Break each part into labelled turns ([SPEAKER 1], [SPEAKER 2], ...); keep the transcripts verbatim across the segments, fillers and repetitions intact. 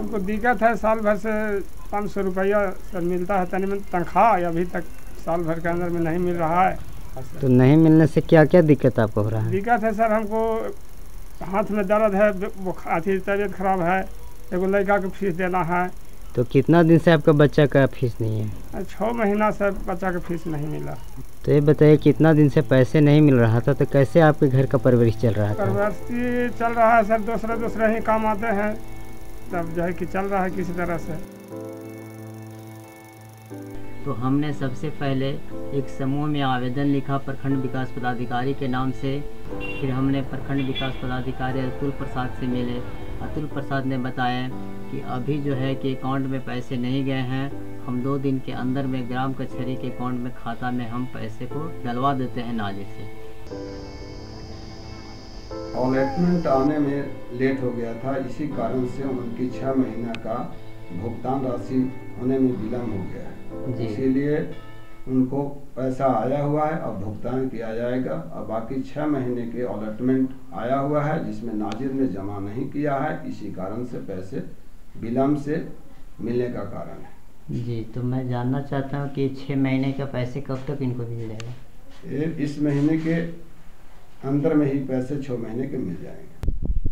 [SPEAKER 1] हमको दिक्कत है, साल भर से पाँच सौ रुपया सर मिलता है, तनी तनख्वाह अभी तक साल भर के अंदर में नहीं मिल रहा है।
[SPEAKER 2] तो नहीं मिलने से क्या क्या दिक्कत आपको हो रहा है?
[SPEAKER 1] दिक्कत है सर, हमको हाथ में दर्द है, अथी तबीयत खराब है, एगो लड़का को फीस देना है।
[SPEAKER 2] तो कितना दिन से आपका बच्चा का फीस नहीं है?
[SPEAKER 1] छः महीना से बच्चा का फीस नहीं मिला।
[SPEAKER 2] तो ये बताइए, कितना दिन से पैसे नहीं मिल रहा था, तो कैसे आपके घर का परवरिश चल रहा था?
[SPEAKER 1] परवरिश चल रहा है सर, दूसरे दूसरे ही काम आते हैं, तब जो है कि चल रहा है किसी तरह से।
[SPEAKER 2] तो हमने सबसे पहले एक समूह में आवेदन लिखा प्रखंड विकास पदाधिकारी के नाम से। फिर हमने प्रखंड विकास पदाधिकारी अतुल प्रसाद से मिले। अतुल प्रसाद ने बताया कि अभी जो है कि अकाउंट में पैसे नहीं गए हैं, हम दो दिन के अंदर में ग्राम कचहरी के अकाउंट में खाता में हम पैसे को डलवा देते हैं नाले से।
[SPEAKER 3] अलॉटमेंट आने में लेट हो गया था, इसी कारण से उनकी छः महीना का भुगतान राशि होने में विलम्ब हो गया है। इसीलिए उनको पैसा आया हुआ है, अब भुगतान किया जाएगा। और बाकी छः महीने के अलॉटमेंट आया हुआ है जिसमें नाजिर ने जमा नहीं किया है, इसी कारण से पैसे विलम्ब से मिलने का कारण है।
[SPEAKER 2] जी, तो मैं जानना चाहता हूँ कि छः महीने का पैसे कब तक इनको मिल जाएगा?
[SPEAKER 3] ये इस महीने के अंदर में ही पैसे छः महीने के मिल जाएंगे।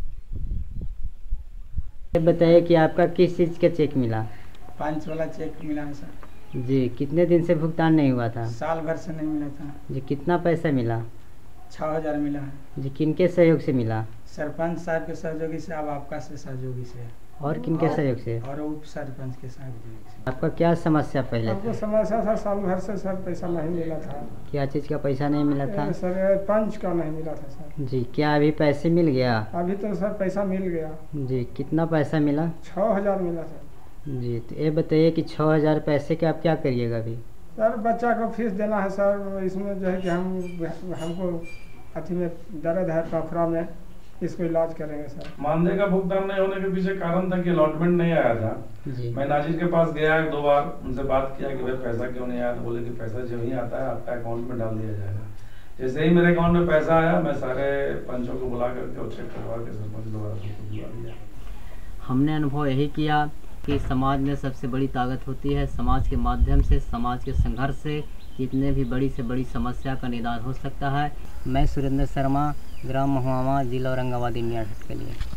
[SPEAKER 2] ये बताइए कि आपका किस चीज़ का चेक मिला?
[SPEAKER 1] पाँच वाला चेक मिला है सर।
[SPEAKER 2] जी, कितने दिन से भुगतान नहीं हुआ था?
[SPEAKER 1] साल भर से नहीं मिला था।
[SPEAKER 2] जी, कितना पैसा मिला?
[SPEAKER 1] छः हजार मिला है।
[SPEAKER 2] जी, किनके सहयोग से मिला?
[SPEAKER 1] सरपंच साहब के सहयोगी से, अब आपका से सहयोगी से।
[SPEAKER 2] और किनके सहयोग से?
[SPEAKER 1] और उप सरपंच के सहयोगी से।
[SPEAKER 2] आपका क्या समस्या पहले?
[SPEAKER 1] आपको समस्या था, साल भर से सर पैसा नहीं मिला था।
[SPEAKER 2] क्या चीज़ का पैसा नहीं मिला था?
[SPEAKER 1] सर पंच का नहीं मिला था सर।
[SPEAKER 2] जी, क्या अभी पैसे मिल गया?
[SPEAKER 1] अभी तो सर पैसा मिल गया।
[SPEAKER 2] जी, कितना पैसा मिला?
[SPEAKER 1] छः हजार मिला सर।
[SPEAKER 2] जी, तो ये बताइए कि छः हजार पैसे के आप क्या करिएगा अभी?
[SPEAKER 1] सर बच्चा को फीस देना है सर, इसमें जो है कि हम हमको अथी में दर्द है फेफड़ा में, इसको इलाज करेंगे सर।
[SPEAKER 4] मानदेय का भुगतान नहीं होने के पीछे कारण था कि अलॉटमेंट नहीं आया था।
[SPEAKER 2] जी,
[SPEAKER 4] मैं नाजिर के पास गया दो बार, उनसे बात किया कि भाई पैसा क्यों नहीं आया, तो बोले कि पैसा जब ही आता है आपका अकाउंट में डाल दिया जाएगा। जैसे ही मेरे अकाउंट में पैसा आया, मैं सारे पंचों को बुला करके और चेक करवा के सरपंच दोबारा सबको दिला दिया।
[SPEAKER 2] हमने अनुभव यही किया कि समाज में सबसे बड़ी ताकत होती है। समाज के माध्यम से, समाज के संघर्ष से कितने भी बड़ी से बड़ी समस्या का निदान हो सकता है। मैं सुरेंद्र शर्मा, ग्राम महुआमा, जिला औरंगाबाद, इंडिया के लिए।